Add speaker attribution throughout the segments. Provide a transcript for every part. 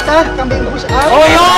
Speaker 1: tah kambing push up.
Speaker 2: Oh iya.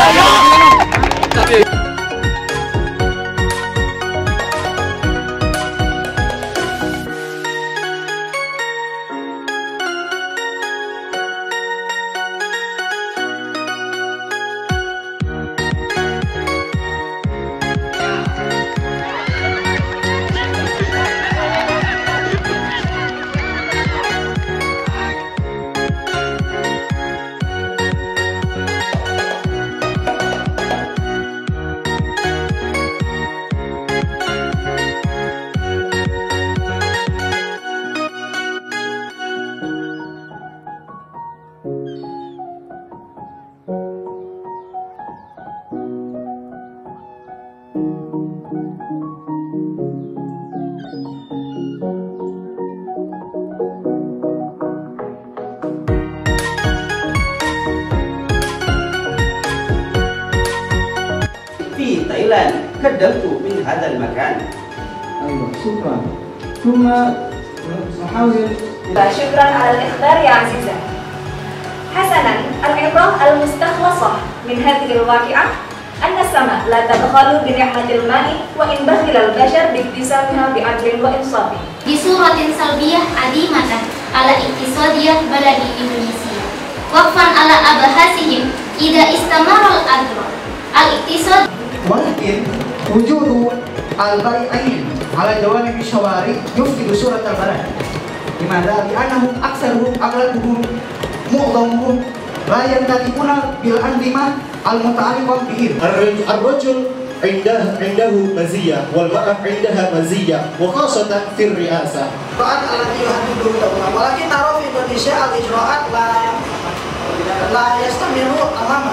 Speaker 3: في تايلاند قدمت من هذا المكان.
Speaker 1: أيوة شكرا. ثم نحاول.
Speaker 4: شكرا على الإخبار يا عزيزة. حسنا، العبرة المستخلصة من هذه الواقعة أن السماء لا تبخل بنعمة الماء وإن بخل البشر باكتسابها بعدل وإنصاف.
Speaker 5: بصورة سلبية عديمة على اقتصادية بلد إندونيسيا. وقفا على أبحاثهم إذا استمر الاقتصاد.
Speaker 1: ولكن وجود البائعين على جوانب الشوارع يفقد صورة البلد. لماذا؟ لأنهم أكثرهم أغلبهم معظمهم لا ينتفعون بالأنظمة المتعلقة بهم.
Speaker 6: الرجل عنده مزية والمرأة عندها مزية وخاصة في الرئاسة.
Speaker 1: الإجراءات التي يحدده الدولة، ولكن نرى في إندونيسيا الإجراءات لا يستمر أمامها.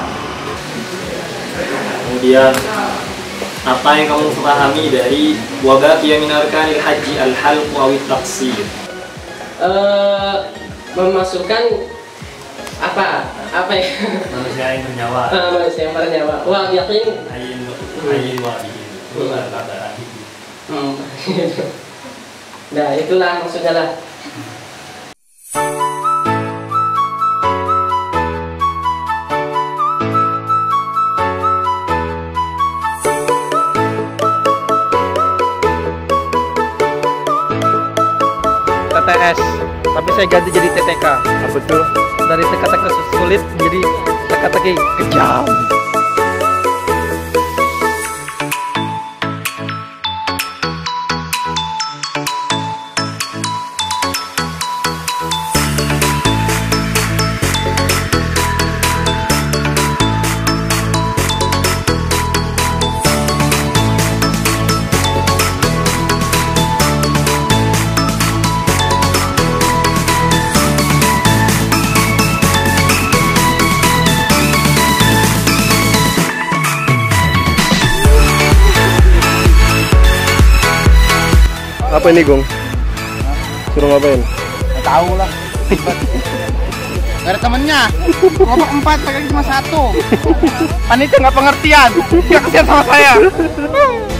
Speaker 2: Kemudian apa yang kamu pahami dari wabaqiya min arkanil haji al-halq wa at-taqsir?
Speaker 7: Memasukkan apa ya?
Speaker 2: Manusia yang bernyawa.
Speaker 7: Manusia yang bernyawa. Wah, yakin.
Speaker 2: Ayin wadihin. Bukan kata lagi.
Speaker 7: Nah, itulah maksudnya lah.
Speaker 8: TTS, tapi saya ganti jadi TTK.
Speaker 2: Betul.
Speaker 8: Dari teka-teki sulit menjadi teka-teki kejam. Apa ini, Gong? Suruh ngapain?
Speaker 1: Nggak tahu lah. Gak ada temennya. Kelompok 4 pakai cuma 1. Panitia nggak pengertian. Dia kesian sama saya.